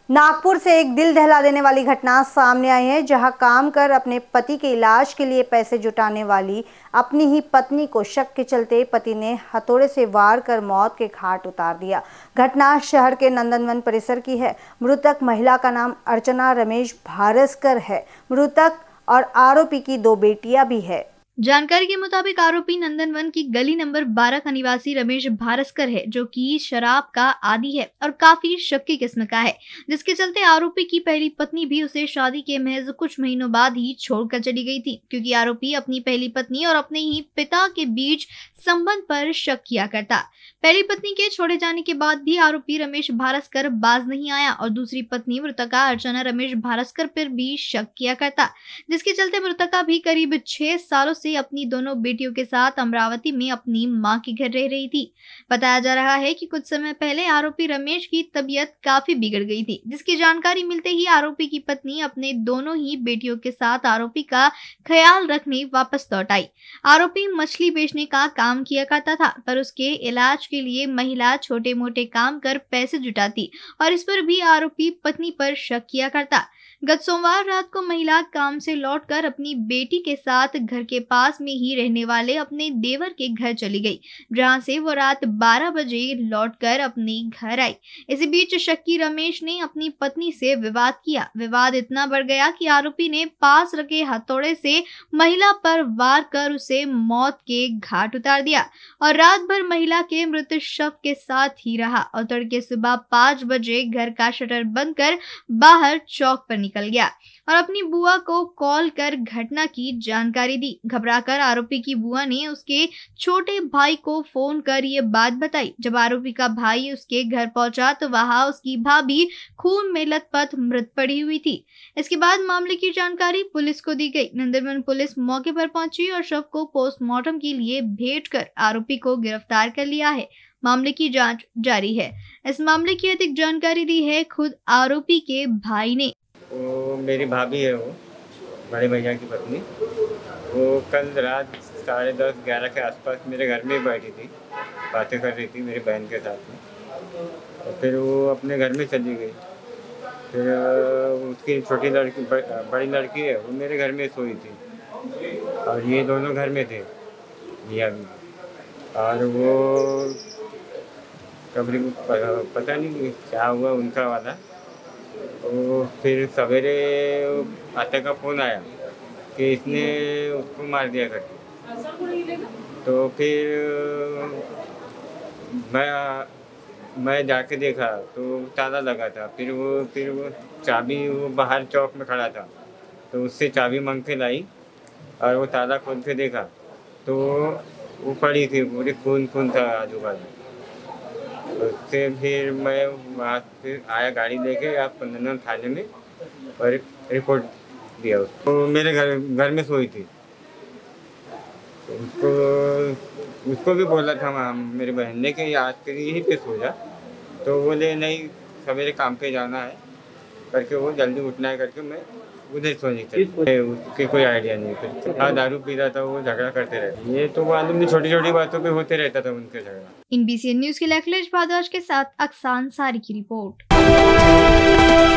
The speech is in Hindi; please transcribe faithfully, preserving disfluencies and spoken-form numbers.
नागपुर से एक दिल दहला देने वाली घटना सामने आई है, जहां काम कर अपने पति के इलाज के लिए पैसे जुटाने वाली अपनी ही पत्नी को शक के चलते पति ने हथौड़े से वार कर मौत के घाट उतार दिया। घटना शहर के नंदनवन परिसर की है। मृतक महिला का नाम अर्चना रमेश भारस्कर है। मृतक और आरोपी की दो बेटियां भी है। जानकारी के मुताबिक आरोपी नंदनवन की गली नंबर बारह का निवासी रमेश भारस्कर है, जो कि शराब का आदी है और काफी शक्की किस्म का है, जिसके चलते आरोपी की पहली पत्नी भी उसे शादी के महज कुछ महीनों बाद ही छोड़कर चली गई थी, क्योंकि आरोपी अपनी पहली पत्नी और अपने ही पिता के बीच संबंध पर शक किया करता। पहली पत्नी के छोड़े जाने के बाद भी आरोपी रमेश भारस्कर बाज नहीं आया और दूसरी पत्नी मृतका अर्चना रमेश भारस्कर पर भी शक किया करता, जिसके चलते मृतका भी करीब छह सालों से अपनी दोनों बेटियों के साथ अमरावती में अपनी मां के घर रह रही थी। बताया जा रहा है कि कुछ समय पहले आरोपी रमेश की तबीयत काफी बिगड़ गई थी, जिसकी जानकारी मिलते ही आरोपी की पत्नी अपने दोनों ही बेटियों के साथ आरोपी का ख्याल रखने वापस लौट आई। आरोपी मछली बेचने का काम किया करता था, पर उसके इलाज के लिए महिला छोटे मोटे काम कर पैसे जुटाती और इस पर भी आरोपी पत्नी पर शक किया करता। गत सोमवार रात को महिला काम से लौटकर अपनी बेटी के साथ घर के पास में ही रहने वाले अपने देवर के घर चली गई, जहां से वो रात बारह बजे लौटकर अपने घर आई। इसी बीच शक्की रमेश ने अपनी पत्नी से विवाद किया। विवाद इतना बढ़ गया कि आरोपी ने पास रखे हथौड़े से महिला पर वार कर उसे मौत के घाट उतार दिया और रात भर महिला के मृत शव के साथ ही रहा और तड़के सुबह पांच बजे घर का शटर बंद कर बाहर चौक पर निकल गया और अपनी बुआ को कॉल कर घटना की जानकारी दी। घबराकर आरोपी की बुआ ने उसके छोटे भाई को फोन कर ये बात बताई। जब आरोपी का भाई उसके घर पहुंचा तो वहां उसकी भाभी खून में लथपथ मृत पड़ी हुई थी। इसके बाद मामले की जानकारी पुलिस को दी गई। नंदनवन पुलिस मौके पर पहुंची और शव को पोस्टमार्टम के लिए भेजकर आरोपी को गिरफ्तार कर लिया है। मामले की जांच जारी है। इस मामले की अधिक जानकारी दी है खुद आरोपी के भाई ने। वो मेरी भाभी है, वो बड़े भैया की पत्नी। वो कल रात साढ़े दस ग्यारह के आसपास मेरे घर में ही बैठी थी, बातें कर रही थी मेरी बहन के साथ में। और फिर वो अपने घर में चली गई। फिर उसकी छोटी लड़की बड़ी लड़की है, वो मेरे घर में सोई थी और ये दोनों घर में थे भैया भी। और वो कभी पता नहीं क्या हुआ उनका वाला। तो फिर सवेरे आते का फ़ोन आया कि इसने उसको मार दिया करके। तो फिर मैं मैं जाके देखा तो ताला लगा था। फिर वो फिर वो चाबी वो बाहर चौक में खड़ा था, तो उससे चाबी मांग के लाई और वो ताला खोल के देखा तो वो पड़ी थी, पूरी खून खून था आजू बाजू। उससे फिर मैं वहाँ से आया गाड़ी लेके आप नंदनवन थाने में और रिपोर्ट दिया उसको। तो मेरे घर घर में सोई थी। उसको उसको भी बोला था वहाँ मेरी बहन ने कि आज के यहीं पे सो जा, तो बोले नहीं सवेरे काम पे जाना है करके, वो जल्दी उठना है करके मैं उधर सोने चली। उसके कोई आइडिया नहीं। फिर हाँ दारू पी रहा था, वो झगड़ा करते रहते। ये तो मालूम नहीं, छोटी छोटी बातों पे होते रहता था उनके झगड़ा। इन बी सी एन न्यूज के लिए अखिलेश भारद्वाज के साथ अक्सान सारी की रिपोर्ट।